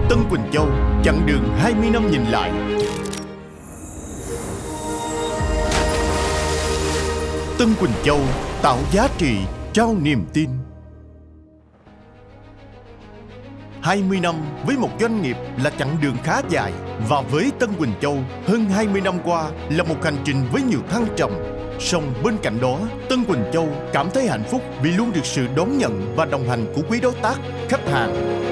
Tân Quỳnh Châu, chặng đường 20 năm nhìn lại. Tân Quỳnh Châu, tạo giá trị, trao niềm tin. 20 năm với một doanh nghiệp là chặng đường khá dài. Và với Tân Quỳnh Châu, hơn 20 năm qua là một hành trình với nhiều thăng trầm. Song bên cạnh đó, Tân Quỳnh Châu cảm thấy hạnh phúc vì luôn được sự đón nhận và đồng hành của quý đối tác, khách hàng.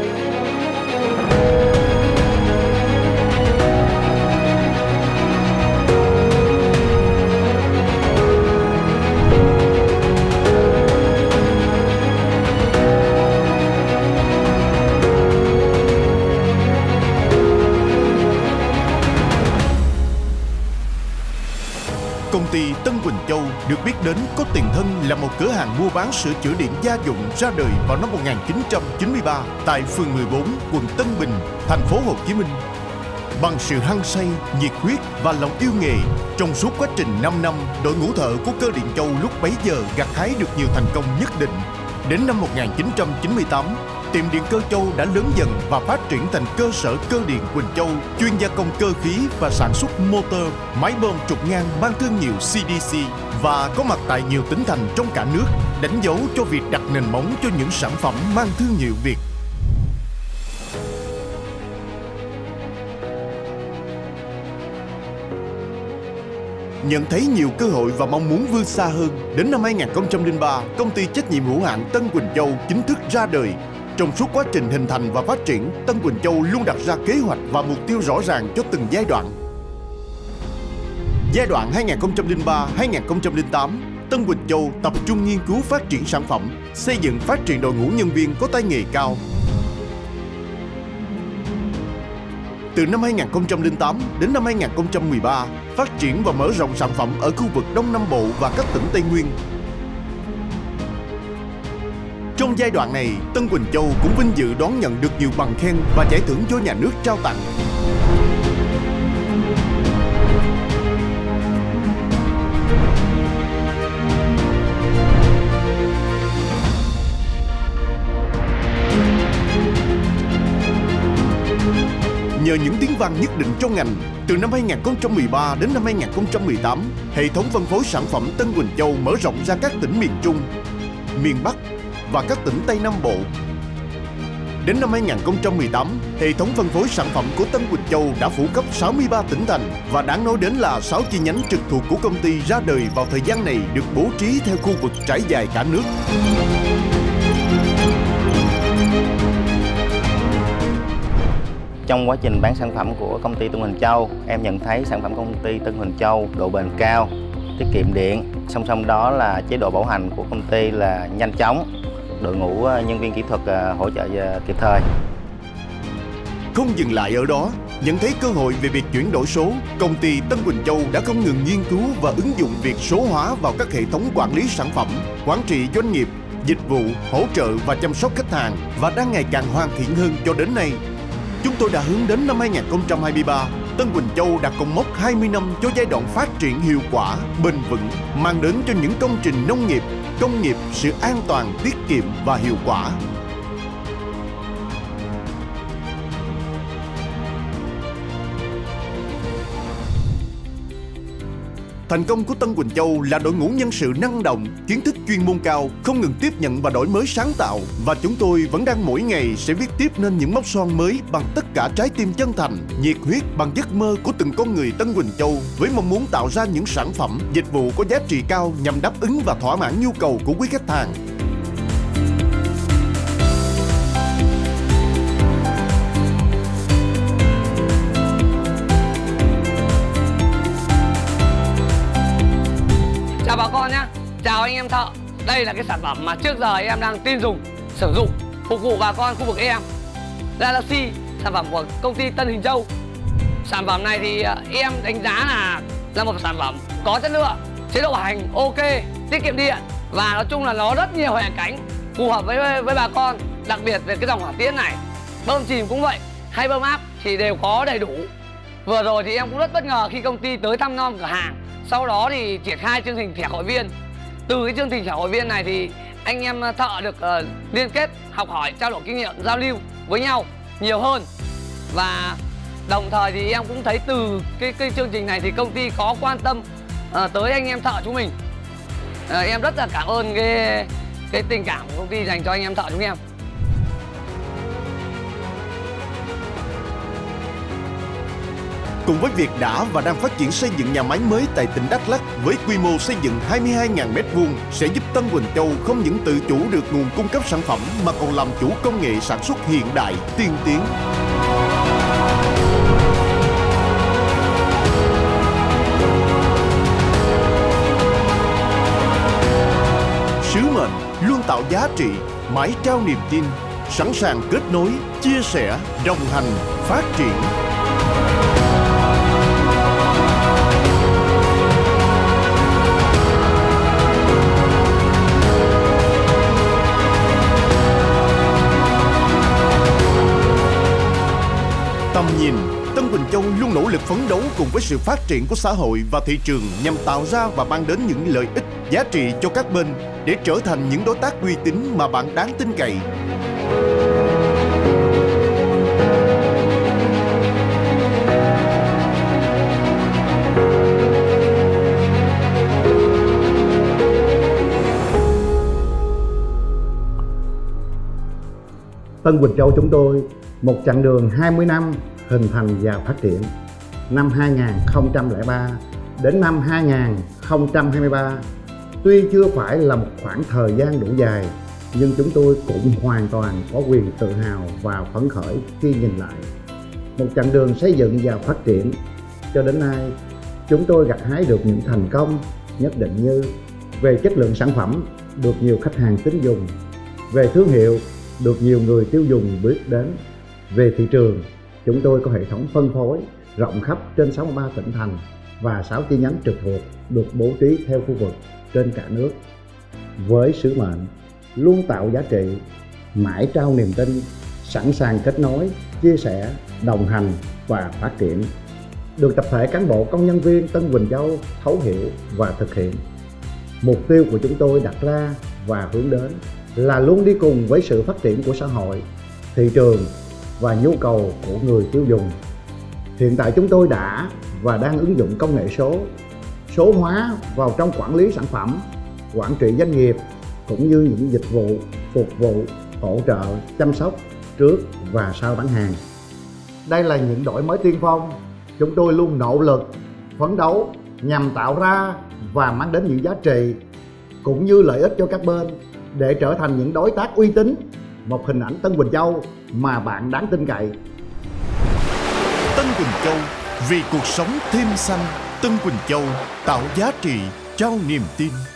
Công ty Tân Quỳnh Châu được biết đến có tiền thân là một cửa hàng mua bán sửa chữa điện gia dụng ra đời vào năm 1993 tại phường 14, quận Tân Bình, thành phố Hồ Chí Minh. Bằng sự hăng say, nhiệt huyết và lòng yêu nghề, trong suốt quá trình 5 năm, đội ngũ thợ của cơ điện Châu lúc bấy giờ gặt hái được nhiều thành công nhất định. Đến năm 1998, tiệm điện cơ Châu đã lớn dần và phát triển thành cơ sở cơ điện Quỳnh Châu, chuyên gia công cơ khí và sản xuất motor, máy bơm trục ngang mang thương hiệu CDC và có mặt tại nhiều tỉnh thành trong cả nước, đánh dấu cho việc đặt nền móng cho những sản phẩm mang thương hiệu Việt. Nhận thấy nhiều cơ hội và mong muốn vươn xa hơn, đến năm 2003, công ty trách nhiệm hữu hạn Tân Quỳnh Châu chính thức ra đời. Trong suốt quá trình hình thành và phát triển, Tân Quỳnh Châu luôn đặt ra kế hoạch và mục tiêu rõ ràng cho từng giai đoạn. Giai đoạn 2003-2008, Tân Quỳnh Châu tập trung nghiên cứu phát triển sản phẩm, xây dựng phát triển đội ngũ nhân viên có tay nghề cao. Từ năm 2008 đến năm 2013, phát triển và mở rộng sản phẩm ở khu vực Đông Nam Bộ và các tỉnh Tây Nguyên. Trong giai đoạn này, Tân Quỳnh Châu cũng vinh dự đón nhận được nhiều bằng khen và giải thưởng do nhà nước trao tặng. Nhờ những tiếng vang nhất định trong ngành, từ năm 2013 đến năm 2018, hệ thống phân phối sản phẩm Tân Quỳnh Châu mở rộng ra các tỉnh miền Trung, miền Bắc và các tỉnh Tây Nam Bộ. Đến năm 2018, hệ thống phân phối sản phẩm của Tân Quỳnh Châu đã phủ khắp 63 tỉnh thành và đáng nói đến là 6 chi nhánh trực thuộc của công ty ra đời vào thời gian này được bố trí theo khu vực trải dài cả nước. Trong quá trình bán sản phẩm của công ty Tân Quỳnh Châu, em nhận thấy sản phẩm công ty Tân Quỳnh Châu độ bền cao, tiết kiệm điện, song song đó là chế độ bảo hành của công ty là nhanh chóng, đội ngũ nhân viên kỹ thuật hỗ trợ kịp thời. Không dừng lại ở đó, nhận thấy cơ hội về việc chuyển đổi số, công ty Tân Quỳnh Châu đã không ngừng nghiên cứu và ứng dụng việc số hóa vào các hệ thống quản lý sản phẩm, quản trị doanh nghiệp, dịch vụ, hỗ trợ và chăm sóc khách hàng và đang ngày càng hoàn thiện hơn cho đến nay. Chúng tôi đã hướng đến năm 2023, Tân Quỳnh Châu đặt cột mốc 20 năm cho giai đoạn phát triển hiệu quả, bền vững, mang đến cho những công trình nông nghiệp, công nghiệp sự an toàn, tiết kiệm và hiệu quả. Thành công của Tân Quỳnh Châu là đội ngũ nhân sự năng động, kiến thức chuyên môn cao, không ngừng tiếp nhận và đổi mới sáng tạo. Và chúng tôi vẫn đang mỗi ngày sẽ viết tiếp nên những mốc son mới bằng tất cả trái tim chân thành, nhiệt huyết bằng giấc mơ của từng con người Tân Quỳnh Châu với mong muốn tạo ra những sản phẩm, dịch vụ có giá trị cao nhằm đáp ứng và thỏa mãn nhu cầu của quý khách hàng. Chào bà con nhé, chào anh em thợ. Đây là cái sản phẩm mà trước giờ em đang tin dùng, sử dụng, phục vụ bà con khu vực em. Galaxy, sản phẩm của công ty Tân Quỳnh Châu. Sản phẩm này thì em đánh giá là một sản phẩm có chất lượng, chế độ hành ok, tiết kiệm điện và nói chung là nó rất nhiều hệ cánh phù hợp với bà con, đặc biệt về cái dòng hỏa tiễn này. Bơm chìm cũng vậy, hay bơm áp thì đều có đầy đủ. Vừa rồi thì em cũng rất bất ngờ khi công ty tới thăm nom cửa hàng. Sau đó thì triển khai chương trình thẻ hội viên. Từ cái chương trình thẻ hội viên này thì anh em thợ được liên kết, học hỏi, trao đổi kinh nghiệm, giao lưu với nhau. nhiều hơn. Và đồng thời thì em cũng thấy từ cái chương trình này thì công ty có quan tâm tới anh em thợ chúng mình. Em rất là cảm ơn cái tình cảm của công ty dành cho anh em thợ chúng em. Cùng với việc đã và đang phát triển xây dựng nhà máy mới tại tỉnh Đắk Lắk với quy mô xây dựng 22.000 m² sẽ giúp Tân Quỳnh Châu không những tự chủ được nguồn cung cấp sản phẩm mà còn làm chủ công nghệ sản xuất hiện đại, tiên tiến. Sứ mệnh luôn tạo giá trị, mãi trao niềm tin, sẵn sàng kết nối, chia sẻ, đồng hành, phát triển. Tầm nhìn, Tân Quỳnh Châu luôn nỗ lực phấn đấu cùng với sự phát triển của xã hội và thị trường nhằm tạo ra và mang đến những lợi ích, giá trị cho các bên để trở thành những đối tác uy tín mà bạn đáng tin cậy. Tân Quỳnh Châu chúng tôi một chặng đường 20 năm hình thành và phát triển. Năm 2003 đến năm 2023, tuy chưa phải là một khoảng thời gian đủ dài, nhưng chúng tôi cũng hoàn toàn có quyền tự hào và phấn khởi khi nhìn lại. Một chặng đường xây dựng và phát triển cho đến nay, chúng tôi gặt hái được những thành công nhất định như về chất lượng sản phẩm được nhiều khách hàng tín dùng, về thương hiệu được nhiều người tiêu dùng biết đến, về thị trường chúng tôi có hệ thống phân phối rộng khắp trên 63 tỉnh thành và 6 chi nhánh trực thuộc được bố trí theo khu vực trên cả nước. Với sứ mệnh luôn tạo giá trị, mãi trao niềm tin, sẵn sàng kết nối, chia sẻ, đồng hành và phát triển, được tập thể cán bộ công nhân viên Tân Quỳnh Châu thấu hiểu và thực hiện. Mục tiêu của chúng tôi đặt ra và hướng đến là luôn đi cùng với sự phát triển của xã hội, thị trường và nhu cầu của người tiêu dùng. Hiện tại chúng tôi đã và đang ứng dụng công nghệ số hóa vào trong quản lý sản phẩm, quản trị doanh nghiệp cũng như những dịch vụ phục vụ, hỗ trợ, chăm sóc trước và sau bán hàng. Đây là những đổi mới tiên phong, chúng tôi luôn nỗ lực, phấn đấu nhằm tạo ra và mang đến những giá trị cũng như lợi ích cho các bên để trở thành những đối tác uy tín, một hình ảnh Tân Quỳnh Châu mà bạn đáng tin cậy. Tân Quỳnh Châu, vì cuộc sống thêm xanh. Tân Quỳnh Châu tạo giá trị, trao niềm tin.